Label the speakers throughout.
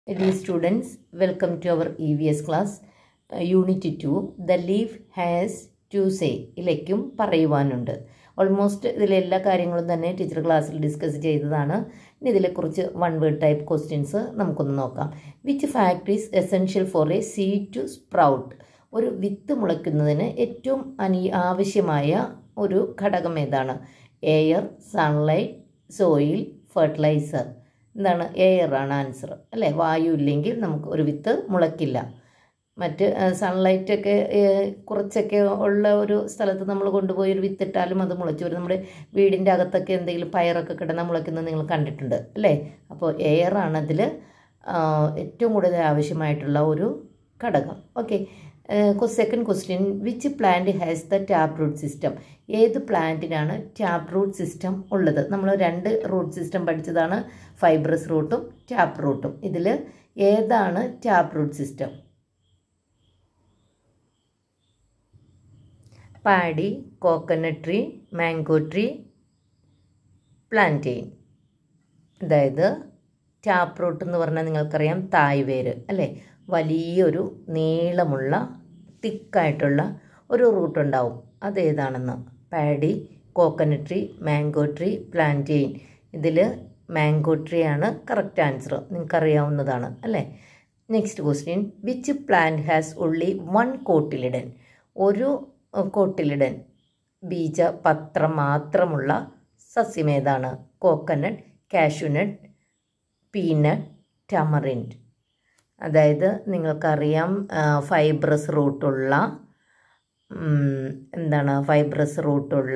Speaker 1: Dear students, welcome to our EVS class, Unit 2. The leaf has to say. ഇലയ്ക്കും പറയുവാനുണ്ട്. Almost ഇതിലെ എല്ലാ കാര്യങ്ങളും തന്നെ ടീച്ചർ ക്ലാസ്സിൽ ഡിസ്കസ് ചെയ്തതാണ്. ഇനി ഇതിലെക്കുറിച്ച് വൺ വേർഡ് ടൈപ്പ് ക്വസ്റ്റ്യൻസ് നമുക്കൊന്ന് നോക്കാം. Which fact is essential for a seed to sprout? ഒരു വിത്ത് മുളയ്ക്കുന്നതിന് ഏറ്റവും ആവശ്യമായ ഒരു ഘടകം ഏതാണ്? Air, sunlight, soil, fertiliser. എന്താണ്? എയർ ആണ് ആൻസർ അല്ലേ? വായു ഇല്ലെങ്കിൽ നമുക്ക് ഒരു വിത്ത് മുളയ്ക്കില്ല. മറ്റ് സൺലൈറ്റൊക്കെ കുറച്ചൊക്കെ ഉള്ള ഒരു സ്ഥലത്ത് നമ്മൾ കൊണ്ടുപോയി ഒരു വിത്തിട്ടാലും അത് മുളച്ചു വരും. നമ്മുടെ വീടിൻ്റെ അകത്തൊക്കെ എന്തെങ്കിലും പയറൊക്കെ കിടന്നാൽ മുളയ്ക്കുന്നത് നിങ്ങൾ കണ്ടിട്ടുണ്ട് അല്ലേ? അപ്പോൾ എയർ ആണ് അതിൽ ഏറ്റവും കൂടുതൽ ആവശ്യമായിട്ടുള്ള ഒരു ഘടകം. Okay, second question, which plant has the tap root system? ഏത് പ്ലാന്റിനാണ് ടാപ്പ് റൂട്ട് സിസ്റ്റം ഉള്ളത്? നമ്മൾ രണ്ട് റൂട്ട് സിസ്റ്റം പഠിച്ചതാണ്, ഫൈബ്രസ് റൂട്ടും ടാപ്പ് റൂട്ടും. ഇതിൽ ഏതാണ് tap root system? Paddy, coconut tree, mango tree, plantain. അതായത് ടാപ്പ് റൂട്ട് എന്ന് പറഞ്ഞാൽ നിങ്ങൾക്കറിയാം തായ്വേര് അല്ലേ? വലിയൊരു നീളമുള്ള തിക്കായിട്ടുള്ള ഒരു റൂട്ട് ഉണ്ടാവും. അതേതാണെന്ന്? Paddy, coconut tree, mango tree, plantain. ഇതിൽ മാംഗോ ട്രീ ആണ് കറക്റ്റ് ആൻസർ, നിങ്ങൾക്കറിയാവുന്നതാണ് അല്ലേ? Next question, which plant has only one cotyledon? ഒരു കോട്ടിലിഡൻ ബീജപത്രം മാത്രമുള്ള സസ്യമേതാണ്? Coconut, cashew nut, peanut, tamarind. അതായത് നിങ്ങൾക്കറിയാം ഫൈബ്രസ് റൂട്ടുള്ള ഫൈബ്രസ് റൂട്ടുള്ള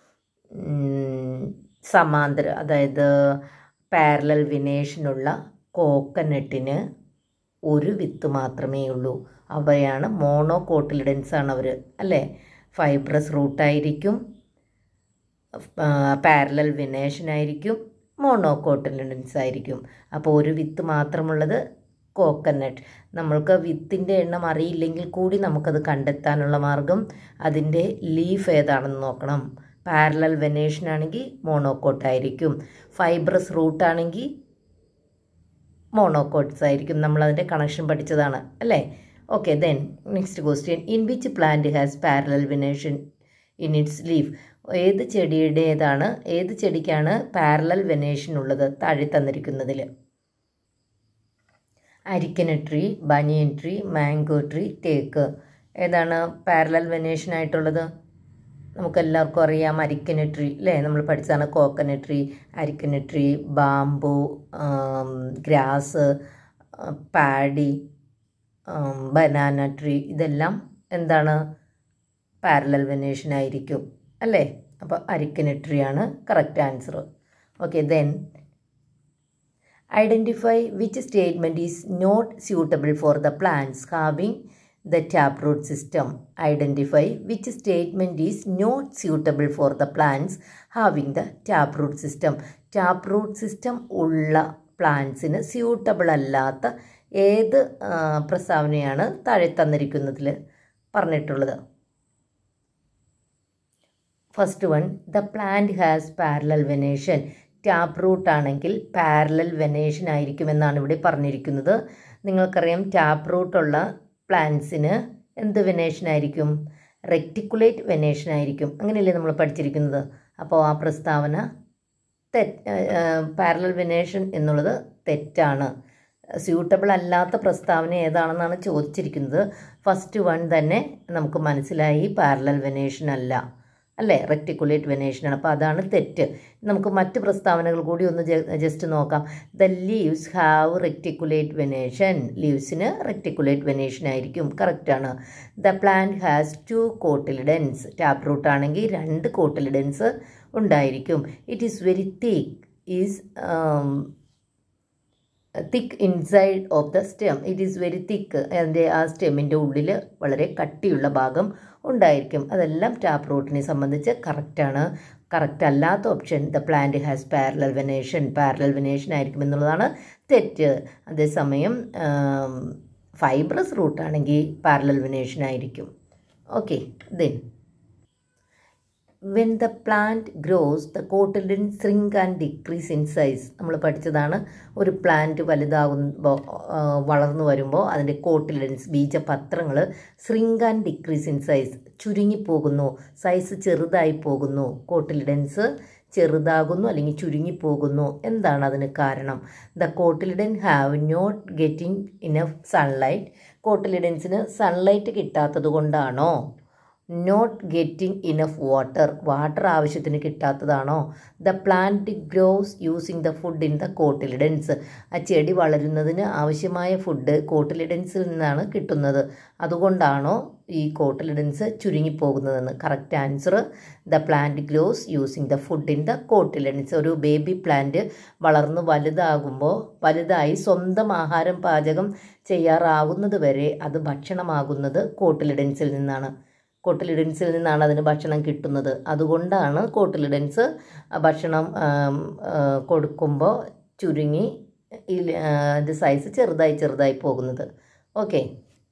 Speaker 1: സമാന്തര, അതായത് പാരലൽ വിനേഷനുള്ള കോക്കനട്ടിന് ഒരു വിത്ത് മാത്രമേ ഉള്ളൂ. അവയാണ് മോണോകോട്ടിലിഡൻസ് ആണ് അവർ അല്ലേ? ഫൈബ്രസ് റൂട്ടായിരിക്കും, പാരലൽ വിനേഷനായിരിക്കും, മോണോകോട്ടിലിഡൻസ് ആയിരിക്കും. അപ്പോൾ ഒരു വിത്ത് മാത്രമുള്ളത് കോക്കനട്ട്. നമ്മൾക്ക് വിത്തിൻ്റെ എണ്ണം അറിയില്ലെങ്കിൽ കൂടി നമുക്കത് കണ്ടെത്താനുള്ള മാർഗം അതിൻ്റെ ലീഫ് ഏതാണെന്ന് നോക്കണം. പാരലൽ വെനേഷനാണെങ്കിൽ മോണോകോട്ടായിരിക്കും, ഫൈബ്രസ് റൂട്ടാണെങ്കിൽ മോണോകോട്ട്സ് ആയിരിക്കും. നമ്മളതിൻ്റെ കണക്ഷൻ പഠിച്ചതാണ് അല്ലേ? Okay, then next question, in which plant has parallel venation in its leaf? ഏത് ചെടിക്കാണ് പാരലൽ വെനേഷൻ ഉള്ളത് താഴെ തന്നിരിക്കുന്നതിൽ? Areca nut tree, banyan tree, mango tree, തേക്ക്. ഏതാണ് പാരലൽ വെനേഷൻ ആയിട്ടുള്ളത്? നമുക്കെല്ലാവർക്കും അറിയാം അരിക്കനട്ട് ട്രീ അല്ലേ? നമ്മൾ പഠിച്ചതാണ്. Coconut tree, areca nut tree, bamboo, grass, paddy, banana tree, ഇതെല്ലാം എന്താണ്? പാരലൽ വെനേഷൻ ആയിരിക്കും അല്ലേ? അപ്പോൾ അരിക്കനട്ട് ട്രീ ആണ് correct answer. Okay, then identify which statement is not suitable for the plants having the taproot system. Identify which statement is not suitable for the plants having the taproot system. Taproot system ഉള്ള പ്ലാന്റ്സിന് suitable അല്ലാത്ത ഏത് പ്രസ്താവനയാണ് താഴെ തന്നിരിക്കുന്നതിൽ പറഞ്ഞിട്ടുള്ളത്? First one, the plant has parallel venation. Tap root ആണെങ്കിൽ parallel venation ആയിരിക്കുമെന്നാണ് ഇവിടെ പറഞ്ഞിരിക്കുന്നത്. നിങ്ങൾക്കറിയാം ടാപ്പ് റൂട്ടുള്ള പ്ലാന്റ്സിന് എന്ത് വെനേഷൻ ആയിരിക്കും? റെക്റ്റിക്കുലേറ്റ് വെനേഷൻ ആയിരിക്കും. അങ്ങനെയല്ലേ നമ്മൾ പഠിച്ചിരിക്കുന്നത്? അപ്പോൾ ആ പ്രസ്താവന പാരലൽ വെനേഷൻ എന്നുള്ളത് തെറ്റാണ്. സ്യൂട്ടബിൾ അല്ലാത്ത പ്രസ്താവന ഏതാണെന്നാണ് ചോദിച്ചിരിക്കുന്നത്. ഫസ്റ്റ് വൺ തന്നെ നമുക്ക് മനസ്സിലായി, പാരലൽ വെനേഷൻ അല്ല അല്ലേ? റെക്റ്റിക്കുലേറ്റ് വെനേഷനാണ്. അപ്പോൾ അതാണ് തെറ്റ്. നമുക്ക് മറ്റ് പ്രസ്താവനകൾ കൂടി ഒന്ന് ജസ്റ്റ് നോക്കാം. The leaves have reticulate venation. ലീവ്സിന് റെക്റ്റിക്കുലേറ്റ് വെനേഷൻ ആയിരിക്കും, കറക്റ്റാണ്. The plant has 2 cotyledons. Tap root ആണെങ്കിൽ 2 കോട്ടിലിഡൻസ് ഉണ്ടായിരിക്കും. It is very thick inside of the stem. It is very thick. അതിൻ്റെ ആ സ്റ്റെമ്മിൻ്റെ ഉള്ളിൽ വളരെ കട്ടിയുള്ള ഭാഗം ഉണ്ടായിരിക്കും. അതെല്ലാം ടാപ്പ് റൂട്ടിനെ സംബന്ധിച്ച് കറക്റ്റാണ്. കറക്റ്റ് അല്ലാത്ത option the plant has parallel venation. Parallel venation ആയിരിക്കും എന്നുള്ളതാണ് തെറ്റ്. അതേസമയം ഫൈബ്രസ് റൂട്ടാണെങ്കിൽ പാരലൽ വെനേഷൻ ആയിരിക്കും. Okay, then when the plant grows the cotyledon shrink and decrease in size. നമ്മൾ പഠിച്ചതാണ്. ഒരു പ്ലാന്റ് വലുതാകുമ്പോൾ വളർന്നു വരുമ്പോൾ അതിൻ്റെ കോട്ടിലിഡൻസ് ബീജപത്രങ്ങൾ shrink and decrease in size ചുരുങ്ങിപ്പോകുന്നു, സൈസ് ചെറുതായി പോകുന്നു. കോട്ടിലിഡൻസ് ചെറുതാകുന്നു അല്ലെങ്കിൽ ചുരുങ്ങിപ്പോകുന്നു. എന്താണ് അതിന് കാരണം? The cotyledon have not getting enough sunlight. കോട്ടിലിഡൻസിന് സൺലൈറ്റ് കിട്ടാത്തത് കൊണ്ടാണോ? നോട്ട് ഗെറ്റിംഗ് ഇനഫ് വാട്ടർ ആവശ്യത്തിന് കിട്ടാത്തതാണോ? The plant grows using the food in the cotyledons. ആ ചെടി വളരുന്നതിന് ആവശ്യമായ ഫുഡ് കോട്ടിലിഡൻസിൽ നിന്നാണ് കിട്ടുന്നത്. അതുകൊണ്ടാണോ ഈ കോട്ടിലിഡൻസ് ചുരുങ്ങിപ്പോകുന്നതെന്ന്? Correct answer the plant grows using the food in the cotyledons. ഒരു ബേബി പ്ലാന്റ് വളർന്ന് വലുതായി സ്വന്തം ആഹാരം പാചകം ചെയ്യാറാവുന്നത് വരെ അത് ഭക്ഷണമാകുന്നത് കോട്ടിലിഡൻസിൽ നിന്നാണ്. കോട്ടിലിഡൻസിൽ നിന്നാണ് അതിന് ഭക്ഷണം കിട്ടുന്നത്. അതുകൊണ്ടാണ് കോട്ടിലിഡൻസ് ഭക്ഷണം കൊടുക്കുമ്പോൾ ചുരുങ്ങി അതിൻ്റെ സൈസ് ചെറുതായി പോകുന്നത്. Okay,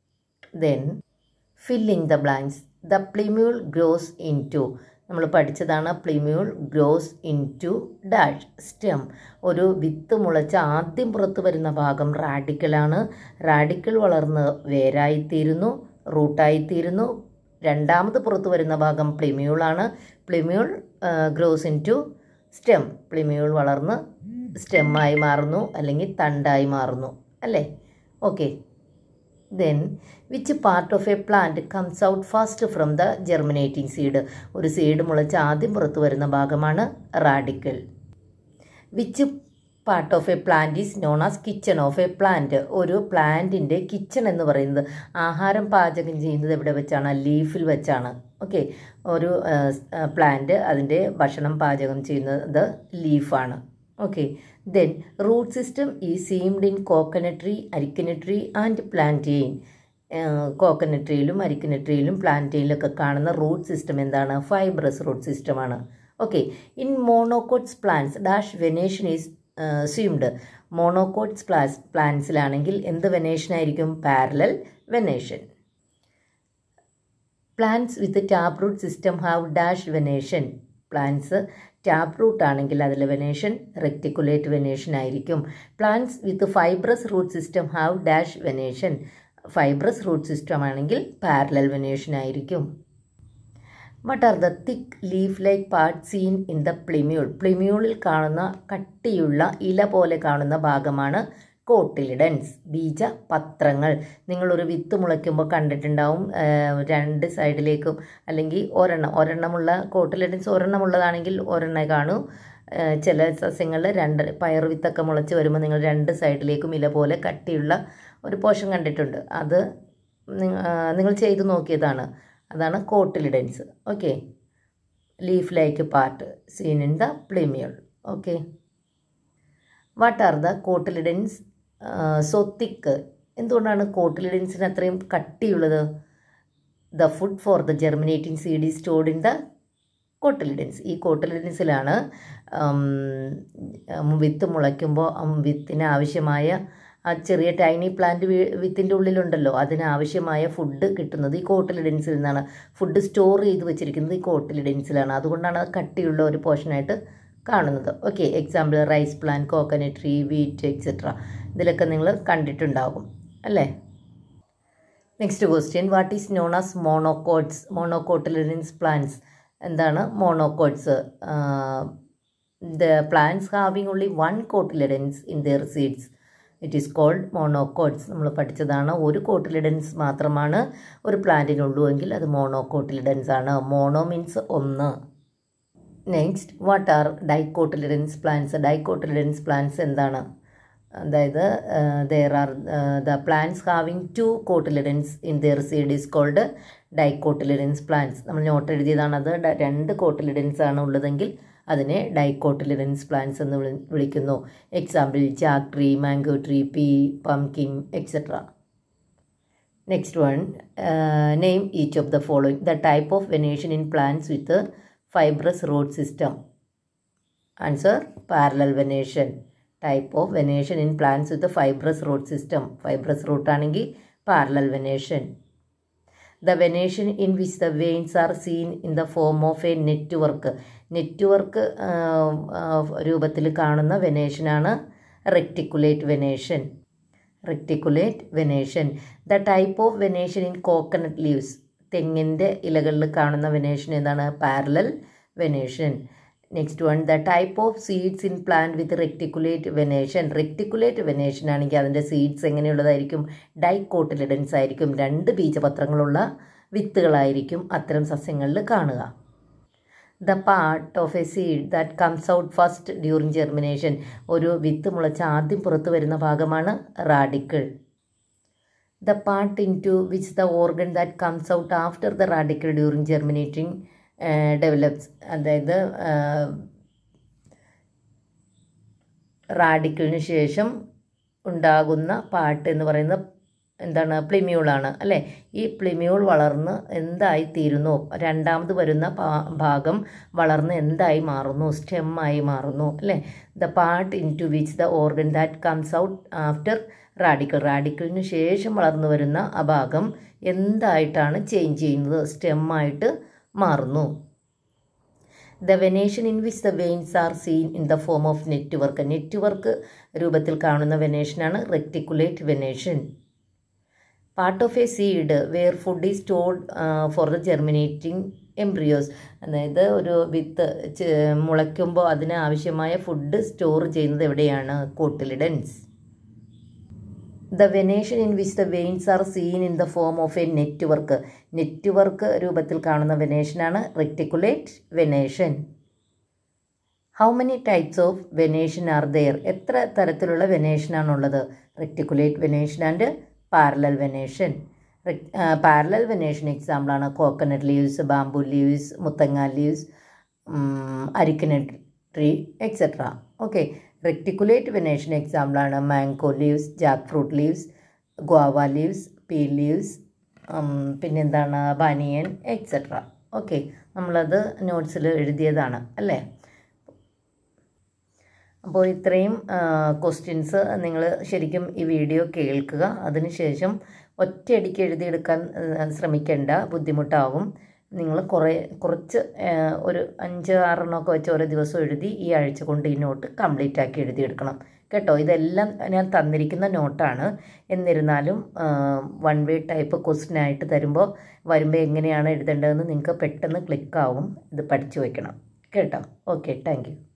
Speaker 1: then filling the blanks. The plumule grows into. നമ്മൾ പഠിച്ചതാണ് plumule grows into dash stem. ഒരു വിത്ത് മുളച്ച് ആദ്യം പുറത്തു വരുന്ന ഭാഗം റാഡിക്കലാണ്. റാഡിക്കൽ വളർന്ന് വേരായിത്തീരുന്നു, റൂട്ടായിത്തീരുന്നു. രണ്ടാമത് പുറത്തു വരുന്ന ഭാഗം പ്ലിമ്യൂളാണ്. Plumule grows into stem. പ്ലിമ്യൂൾ വളർന്ന് സ്റ്റെമ്മായി മാറുന്നു അല്ലെങ്കിൽ തണ്ടായി മാറുന്നു അല്ലേ? Okay, then which part of a plant comes out first from the germinating seed. ഒരു സീഡ് മുളച്ച് ആദ്യം പുറത്തു വരുന്ന ഭാഗമാണ് radicle. Which part of a plant is known as kitchen of a plant. ഒരു പ്ലാന്റിൻ്റെ കിച്ചൺ എന്ന് പറയുന്നത് ആഹാരം പാചകം ചെയ്യുന്നത് എവിടെ വെച്ചാണ്? ലീഫിൽ വെച്ചാണ്. ഓക്കെ, ഒരു പ്ലാന്റ് അതിൻ്റെ ഭക്ഷണം പാചകം ചെയ്യുന്നത് ലീഫാണ്. Okay, then root system is seemed in coconut tree, areca nut tree and plantain. Coconut ട്രീയിലും അരിക്കനട്ട് ട്രീയിലും പ്ലാന്റെയിലൊക്കെ കാണുന്ന റൂട്ട് സിസ്റ്റം എന്താണ്? ഫൈബ്രസ് റൂട്ട് സിസ്റ്റമാണ്. Okay, in monocots plants dash venation is assumed. Monocots പ്ലാന്റ്സിലാണെങ്കിൽ എന്ത് വെനേഷൻ ആയിരിക്കും? Parallel venation. Plants with tap root system have dash venation. Plants tap root ആണെങ്കിൽ അതിലെ വെനേഷൻ റെക്ടിക്കുലേറ്റ് വെനേഷൻ ആയിരിക്കും. Plants with fibrous root system have dash venation. Fibrous root system ആണെങ്കിൽ parallel venation ആയിരിക്കും. What are the thick leaf-like parts seen in the plumule? പ്ലിമ്യൂളിൽ കാണുന്ന കട്ടിയുള്ള ഇല പോലെ കാണുന്ന ഭാഗമാണ് കോട്ടിലിഡൻസ്, ബീജപത്രങ്ങൾ. നിങ്ങളൊരു വിത്ത് മുളയ്ക്കുമ്പോൾ കണ്ടിട്ടുണ്ടാവും രണ്ട് സൈഡിലേക്കും അല്ലെങ്കിൽ ഒരെണ്ണമുള്ള കോട്ടിലിഡൻസ് ഒരെണ്ണമുള്ളതാണെങ്കിൽ ഒരെണ്ണ കാണൂ. ചില സസ്യങ്ങളിൽ പയർ വിത്തൊക്കെ മുളച്ച് വരുമ്പോൾ നിങ്ങൾ രണ്ട് സൈഡിലേക്കും ഇല പോലെ കട്ടിയുള്ള ഒരു പോർഷൻ കണ്ടിട്ടുണ്ട്. അത് നിങ്ങൾ ചെയ്തു നോക്കിയതാണ്. അതാണ് cotyledons. Okay, leaf like part seen in the plumule. Okay, what are the cotyledons so thick? എന്തുകൊണ്ടാണ് കോട്ടിലിഡൻസിന് അത്രയും കട്ടിയുള്ളത്? The food for the germinating seed is stored in the cotyledons. ഈ കോട്ടിലിഡൻസിലാണ് വിത്ത് മുളയ്ക്കുമ്പോൾ വിത്തിന് ആവശ്യമായ ആ ചെറിയ ടൈനി പ്ലാന്റ് വിത്തിൻ്റെ ഉള്ളിലുണ്ടല്ലോ, അതിനാവശ്യമായ ഫുഡ് കിട്ടുന്നത് ഈ കോട്ടിലിഡൻസിൽ നിന്നാണ്. ഫുഡ് സ്റ്റോർ ചെയ്ത് വെച്ചിരിക്കുന്നത് ഈ കോട്ടിലിഡൻസിലാണ്. അതുകൊണ്ടാണ് അത് കട്ടിയുള്ള ഒരു പോർഷനായിട്ട് കാണുന്നത്. Okay, example rice plant, coconut tree, wheat etcetera. ഇതിലൊക്കെ നിങ്ങൾ കണ്ടിട്ടുണ്ടാകും അല്ലേ? Next question, what is known as monocots? Monocotyledons plants. എന്താണ് മോണോകോട്ട്സ്? The plants having only one cotyledons in their seeds. It is called monocots. നമ്മൾ പഠിച്ചതാണ്. ഒരു കോട്ടിലിഡൻസ് മാത്രമാണ് ഒരു പ്ലാന്റിനുള്ളൂ എങ്കിൽ അത് മോണോകോട്ടിലിഡൻസ് ആണ്. മോണോ മീൻസ് ഒന്ന്. Next, what are dicotyledons plants? Dicotyledons plants എന്താണ്? അതായത് there are the plants having two cotyledons in their seed is called dicotyledons plants. നമ്മൾ നോട്ട് എഴുതിയതാണ്. അത് രണ്ട് കോട്ടിലിഡൻസ് ആണ് ഉള്ളതെങ്കിൽ അതിനെ ഡൈകോട്ടിലിഡൻസ് പ്ലാന്റ്സ് എന്ന് വിളിക്കുന്നു. Example jack tree, mango tree, pea, pumpkin etcetera. Next one, name each of the following. The type of venation in plants with fibrous root system. Answer parallel venation. Type of venation in plants with fibrous root system. Fibrous root ആണെങ്കിൽ parallel venation. The venation in which the veins are seen in the form of a network. Network രൂപത്തിൽ കാണുന്ന വെനേഷനാണ് reticulate venation. Reticulate venation. The type of venation in coconut leaves. തെങ്ങിൻ്റെ ഇലകളിൽ കാണുന്ന venation എന്താണ്? Parallel venation. Next one, the type of seeds in plant with reticulate venation. Reticulate venation ആണെങ്കിൽ അതിൻ്റെ seeds എങ്ങനെയുള്ളതായിരിക്കും? Dicotyledons ആയിരിക്കും. 2 ബീജപത്രങ്ങളുള്ള വിത്തുകളായിരിക്കും അത്തരം സസ്യങ്ങളിൽ കാണുക. The part of a seed that comes out first during germination. ഒരു വിത്ത് മുളച്ച് ആദ്യം പുറത്തു വരുന്ന ഭാഗമാണ് radicle. The part into which the organ that comes out after the radicle during germinating develops. അതായത് റാഡിക്കിളിന് ശേഷം ഉണ്ടാകുന്ന പാർട്ട് എന്ന് പറയുന്നത് എന്താണ്? പ്ലിമ്യൂളാണ് അല്ലേ? ഈ പ്ലിമ്യൂൾ വളർന്ന് എന്തായിത്തീരുന്നു? രണ്ടാമത് വരുന്ന ഭാഗം വളർന്ന് എന്തായി മാറുന്നു? സ്റ്റെമ്മായി മാറുന്നു അല്ലേ? The part into which the organ that comes out after radicle. റാഡിക്കിളിന് ശേഷം വളർന്നു വരുന്ന ആ ഭാഗം എന്തായിട്ടാണ് ചേഞ്ച് ചെയ്യുന്നത്? സ്റ്റെമ്മായിട്ട് മാറുന്നു. The venation in which the veins are seen in the form of network. Network രൂപത്തിൽ കാണുന്ന വെനേഷനാണ് reticulate venation. Part of a seed where food is stored for the germinating embryos. അതായത് ഒരു വിത്ത് മുളയ്ക്കുമ്പോൾ അതിന് ആവശ്യമായ ഫുഡ് സ്റ്റോർ ചെയ്യുന്നത് എവിടെയാണ്? Cotyledons. The venation in which the veins are seen in the form of a network. Network രൂപത്തിൽ കാണുന്ന വെനേഷനാണ് reticulate venation. How many types of venation are there? എത്ര തരത്തിലുള്ള വെനേഷനാണുള്ളത്? Reticulate venation and parallel venation. Parallel venation എക്സാമ്പിളാണ് coconut leaves, bamboo leaves, മുത്തങ്ങ leaves, areca nut tree etcetera. Okay. Reticulate venation എക്സാമ്പിളാണ് mango leaves, jack fruit leaves, guava leaves, pea leaves, പിന്നെന്താണ് banyan etcetera. Okay, നമ്മളത് നോട്ട്സിൽ എഴുതിയതാണ് അല്ലേ? അപ്പോൾ ഇത്രയും ക്വസ്റ്റ്യൻസ് നിങ്ങൾ ശരിക്കും ഈ വീഡിയോ കേൾക്കുക. അതിനുശേഷം ഒറ്റയടിക്ക് എഴുതിയെടുക്കാൻ ശ്രമിക്കേണ്ട, ബുദ്ധിമുട്ടാവും. നിങ്ങൾ കുറച്ച് ഒരു 5-6 വെച്ച് ഓരോ ദിവസം എഴുതി ഈ ആഴ്ച കൊണ്ട് ഈ നോട്ട് കംപ്ലീറ്റ് ആക്കി എഴുതിയെടുക്കണം കേട്ടോ. ഇതെല്ലാം ഞാൻ തന്നിരിക്കുന്ന നോട്ടാണ്. എന്നിരുന്നാലും 1 വേ ടൈപ്പ് ക്വസ്റ്റ്യൻ ആയിട്ട് വരുമ്പോൾ എങ്ങനെയാണ് എഴുതേണ്ടതെന്ന് നിങ്ങൾക്ക് പെട്ടെന്ന് ക്ലിക്കാവും. ഇത് പഠിച്ചു വയ്ക്കണം കേട്ടോ. Okay, thank U.